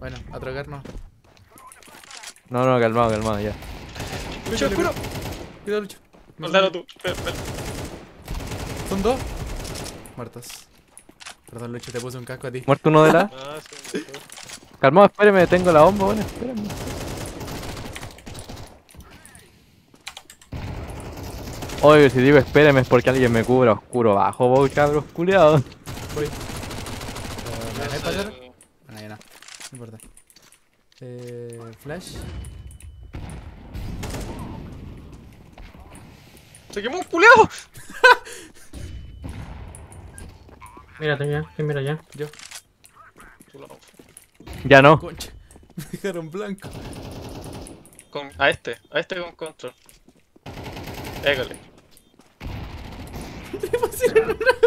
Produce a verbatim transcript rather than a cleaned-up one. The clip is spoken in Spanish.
Bueno, a tragarnos. No, no, calmado, calmado, ya. Lucho, oscuro. Cuidado, Lucho. Me Mándalo sale- tú. Ven, ven. Son dos. Muertos. Perdón, Lucho, te puse un casco a ti. Muerto uno de la. Ah, sí, me mató. Calmado, espéreme, tengo la bomba, bueno, espérame. Oye, si digo espéreme es porque alguien me cubra oscuro bajo, vos cabros culiados. Voy. Eh, ¿Me gané para allá? Eh, Bueno, ya no. No importa. Eh, flash. ¡Se quemó un culeado! Mírate ya, ¿quién mira ya? Yo. Tú lo- Ya no. Concha. Me dejaron blanco. Con, a este, a este con control. Égale. Le pusieron una